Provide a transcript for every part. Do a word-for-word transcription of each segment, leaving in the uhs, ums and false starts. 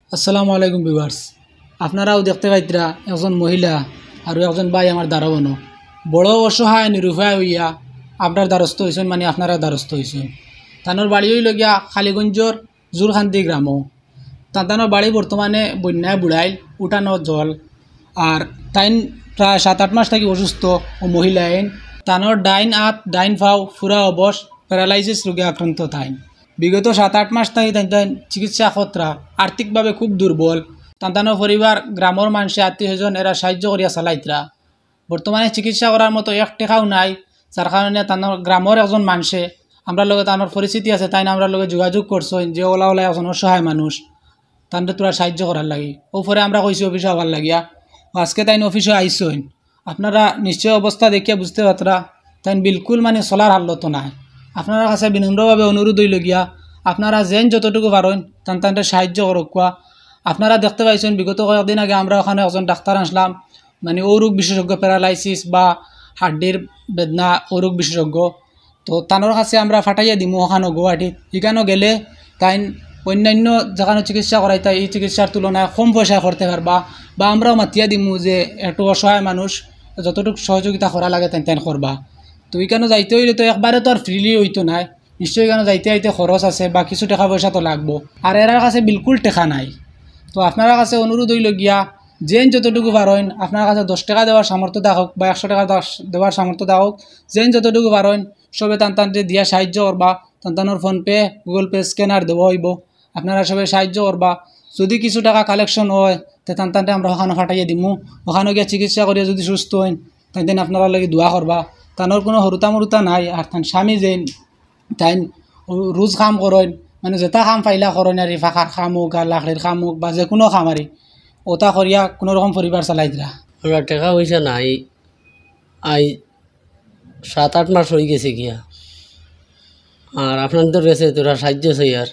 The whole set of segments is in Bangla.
আসসালামু আলাইকুম ভিউয়ার্স, আপনারাও দেখতে পাইতরা একজন মহিলা আর একজন ভাই আমার দারোয়ানো বড় অসহায় নিরুপায় হইয়া আপনার দ্বারস্থ হয়েছেন, মানে আপনারা দ্বারস্থ হয়েছেন। তানোর বাড়ি হইল গিয়া খালিগঞ্জর জোরখান্তি গ্রাম। তানোর বাড়ি বর্তমানে বন্যায় বুড়াইল, উঠানো জল। আর তাইন প্রায় সাত আট মাস থাকি অসুস্থ ও মহিলা আইন। তানোর ডাইন হাত ডাইন ফাও ফুরা অবশ প্যারালাইসিস রোগে আক্রান্ত। তাইন বিগত সাত আট মাস থাকি তাই তাই চিকিৎসা খতরা, আর্থিকভাবে খুব দুর্বল। তান্তানোর পরিবার গ্রামের মানুষে আত্মীয় স্বজন এরা সাহায্য করিয়া চালাইতরা। বর্তমানে চিকিৎসা করার মতো এক টেকাও নাই, যার কারণে তানোর গ্রামের একজন মানুষে আমরা লগে তানোর পরিস্থিতি আছে, তাই না আমরা লগে যোগাযোগ করছেন যে ওলা ওলা একজন অসহায় মানুষ, তাদের তোরা সাহায্য করার লাগি। ওপরে আমরা কইছি অফিসে হবার লাগিয়া, আজকে তাই অফিসে আইসইন। আপনারা নিশ্চয় অবস্থা দেখিয়া বুঝতে পারতরা তাই বিলকুল মানে চলার হালত নাই। আপনারা কাছে বিনম্রভাবে অনুরোধ হইল গিয়া আপনারা যেন যতটুকু পারেন তান তাদের সাহায্য করক। আপনারা দেখতে পাইছেন বিগত কয়েকদিন আগে আমরা ওখানে একজন ডাক্তার আসলাম, মানে ও রোগ বিশেষজ্ঞ, প্যারালাইসিস বা হাড্ডির বেদনা ও রোগ বিশেষজ্ঞ। তো তানোর কাছে আমরা ফাটাইয়া দিমু ওখানে গুয়াহাটিত। এখানেও গেলে তাই অন্যান্য যেখানে চিকিৎসা করাই তাই এই চিকিৎসার তুলনায় কম পয়সায় করতে পারবা, বা আমরাও মাতিয়া দিমু যে একটু অসহায় মানুষ যতটুকু সহযোগিতা করা লাগে তাই তাই করবা। তো এখানে যাইতে হইলে তো একবারে তো আর ফ্রিলি হইতো নাই, নিশ্চয়ই এখানে যাইতে আইতে খরচ আছে বা কিছু টাকা পয়সা তো লাগবো। আর এরার কাছে বিলকুল টেকা নাই। তো আপনার কাছে অনুরোধ হইল গিয়া যেন যতটুকু পারেন, আপনার কাছে দশ টাকা দেওয়ার সামর্থ্য থাকুক বা একশো টাকা দেওয়ার সামর্থ্য থাকুক, যেন যতটুকু পারেন সবে তান্তানতে দিয়া সাহায্য করবা। তান্তানোর ফোনপে, গুগল পে, স্ক্যানার দেওয়া হইব। আপনারা সবাই সাহায্য করবা। যদি কিছু টাকা কালেকশন হয় তো তান্তানতে আমরা ওখানে ফাটাইয়া দিমু। ওখানে গিয়া চিকিৎসা করিয়া যদি সুস্থ হইন তাই দিন আপনারা লাগি দোয়া করবা। তানোর কোনো হরুতা মরুতা নাই। আর তান স্বামী যেন তাই রোজ কাম করেন, মানে যেটা কাম পাইলা করেন আর ফাঁকার খাম হোক আর লাকড়ির খাম হোক বা যে কোনো খাম আর ওটা করিয়া কোনো রকম পরিবার চালাই দিলা। আমরা টাকা পয়সা নাই, আই সাত আট মাস হয়ে গেছে গিয়া। আর আপনাদের কাছে তোরা সাহায্য চাই, আর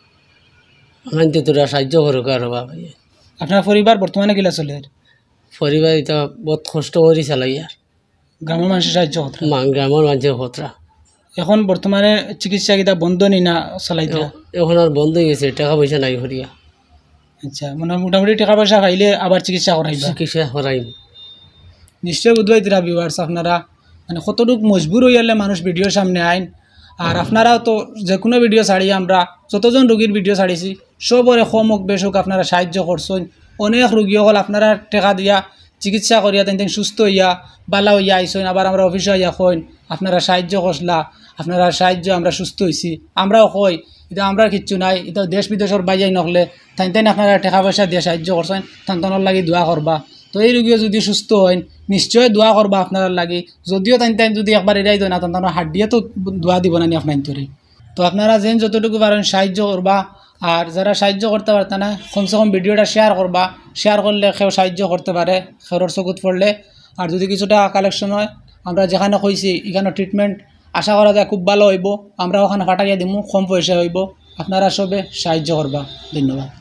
আপনাদের তোরা সাহায্য করুক। আর ভাই আপনার পরিবার বর্তমানে গেলা চলে? পরিবার এটা বহুত কষ্ট করি চালাই। আর গ্রামের মানুষের সাহায্য কথা গ্রামের মানুষের খতরা এখন বর্তমানে চিকিৎসা কিতা বন্ধ নি না চালাই দিলা? এখন আর বন্ধ হয়ে গেছে, টাকা পয়সা নাই করিয়া। আচ্ছা, মানে মোটামুটি টাকা পয়সা পাইলে আবার চিকিৎসা করাইবা? চিকিৎসা করাইব নিশ্চয় বুঝবাই দিরা ভিউয়ার্স আপনারা, মানে কতটুকু মজবুর হইলে মানুষ ভিডিওর সামনে আইন। আর আপনারাও তো যে কোনো ভিডিও ছাড়ি, আমরা যতজন রোগীর ভিডিও ছাড়িছি সবরে কম হোক বেশ হোক আপনারা সাহায্য করছেন। অনেক রোগী হল আপনারা টাকা দিয়া চিকিৎসা করিয়া তেন তেন সুস্থ হইয়া বালা হইয়া আইসেন। আবার আমরা অফিসে হইয়া কইন আপনারা সাহায্য করলা, আপনারা সাহায্য আমরা সুস্থ হয়েছি। আমরাও কই এটা আমরা কিচ্ছু নাই, এটা দেশ বিদেশের বাইরে নকলে তাই তাই আপনারা টাকা পয়সা দিয়ে সাহায্য করছেন, তান্তনের লাগি দোয়া করবা। তো এই রোগীও যদি সুস্থ হন নিশ্চয় দোয়া করবা আপনার লাগি। যদিও তাই তাই যদি একবার এড়াই দেয় না তান্তনের হাত দিয়ে তো দোয়া দিব না নি আপনার তোরে। তো আপনারা যেন যতটুকু পারেন সাহায্য করবা। আর যারা সাহায্য করতে পারত না কমসে কম ভিডিওটা শেয়ার করবা। শেয়ার করলে কেউ সাহায্য করতে পারে খেরোর চকুত পড়লে। আর যদি কিছুটা কালেকশন হয় আমরা যেখানে কইছি এখানে ট্রিটমেন্ট আশা করা যায় খুব ভালো হইব। আমরা ওখানে ফাটাইয়া দিমু, কম পয়সা হইব। আপনারা সবে সাহায্য করবা। ধন্যবাদ।